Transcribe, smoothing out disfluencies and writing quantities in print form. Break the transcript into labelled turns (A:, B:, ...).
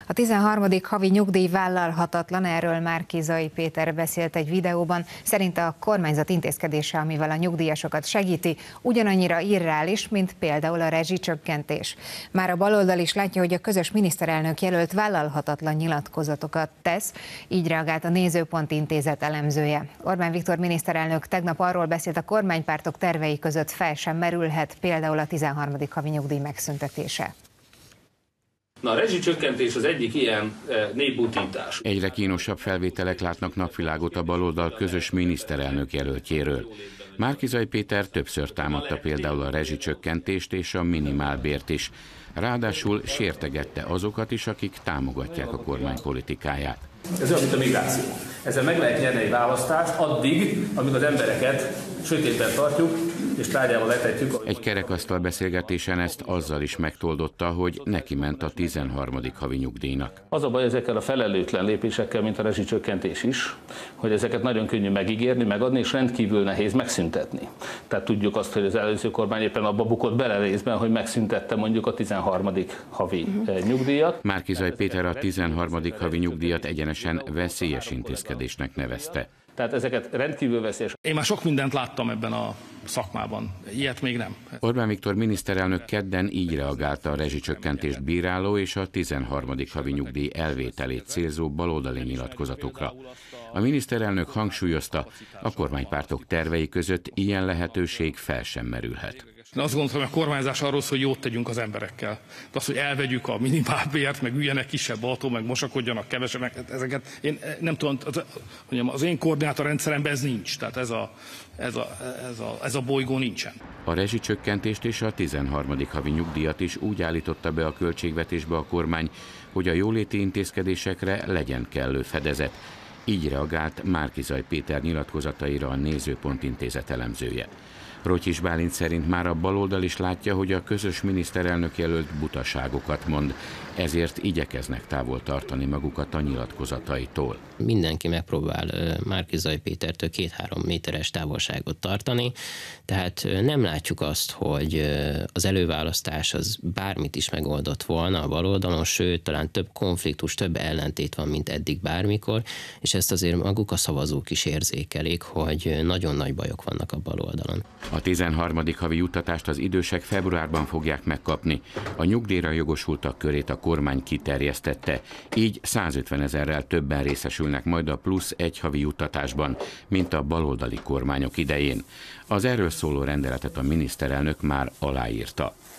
A: A 13. havi nyugdíj vállalhatatlan, erről Márki-Zay Péter beszélt egy videóban. Szerinte a kormányzat intézkedése, amivel a nyugdíjasokat segíti, ugyanannyira irreális, mint például a rezsicsökkentés. Már a baloldal is látja, hogy a közös miniszterelnök jelölt vállalhatatlan nyilatkozatokat tesz, így reagált a Nézőpont Intézet elemzője. Orbán Viktor miniszterelnök tegnap arról beszélt, a kormánypártok tervei között fel sem merülhet például a 13. havi nyugdíj megszüntetése.
B: Na, a rezsicsökkentés az egyik ilyen népbutítás.
C: Egyre kínosabb felvételek látnak napvilágot a baloldal közös miniszterelnök jelöltjéről. Márki-Zay Péter többször támadta például a rezsicsökkentést és a minimálbért is. Ráadásul sértegette azokat is, akik támogatják a kormány politikáját.
B: Ez olyan, mint a migráció. Ezzel meg lehet nyerni egy választást addig, amíg az embereket sötétben tartjuk, és tárgyával letetjük.
C: Egy kerekasztal beszélgetésen ezt azzal is megtoldotta, hogy neki ment a 13. havi nyugdíjnak.
B: Az a baj ezekkel a felelőtlen lépésekkel, mint a rezsicsökkentés is, hogy ezeket nagyon könnyű megígérni, megadni, és rendkívül nehéz megszüntetni. Tehát tudjuk azt, hogy az előző kormány éppen abba bukott bele részben, hogy megszüntette mondjuk a 13. havi nyugdíjat.
C: Márki-Zay Péter a 13. havi nyugdíjat egyenesen veszélyes intézkedésnek nevezte.
B: Tehát ezeket rendkívül veszélyes.
D: Én már sok mindent láttam ebben a szakmában, ilyet még nem.
C: Orbán Viktor miniszterelnök kedden így reagálta a rezsicsökkentést bíráló és a 13. havi nyugdíj elvételét célzó baloldali nyilatkozatokra. A miniszterelnök hangsúlyozta, a kormánypártok tervei között ilyen lehetőség fel sem merülhet.
D: Én azt gondolom, hogy a kormányzás arról szól, hogy jót tegyünk az emberekkel. De az, hogy elvegyük a minimálbért, meg üljenek kisebb autó, meg mosakodjanak kevesebbek, ezeket én nem tudom, az én koordinátorrendszeremben ez nincs. Tehát ez a bolygó nincsen.
C: A rezsicsökkentést és a 13. havi nyugdíjat is úgy állította be a költségvetésbe a kormány, hogy a jóléti intézkedésekre legyen kellő fedezet. Így reagált Márki-Zay Péter nyilatkozataira a Nézőpont Intézet elemzője. Rottyis Bálint szerint már a baloldal is látja, hogy a közös miniszterelnök jelölt butaságokat mond, ezért igyekeznek távol tartani magukat a nyilatkozataitól.
E: Mindenki megpróbál Márki-Zay Pétertől 2-3 méteres távolságot tartani, tehát nem látjuk azt, hogy az előválasztás az bármit is megoldott volna a baloldalon, sőt, talán több konfliktus, több ellentét van, mint eddig bármikor, és ezt azért maguk a szavazók is érzékelik, hogy nagyon nagy bajok vannak a baloldalon.
C: A 13. havi juttatást az idősek februárban fogják megkapni. A nyugdíjra jogosultak körét a kormány kiterjesztette, így 150 000-rel többen részesülnek majd a plusz egy havi juttatásban, mint a baloldali kormányok idején. Az erről szóló rendeletet a miniszterelnök már aláírta.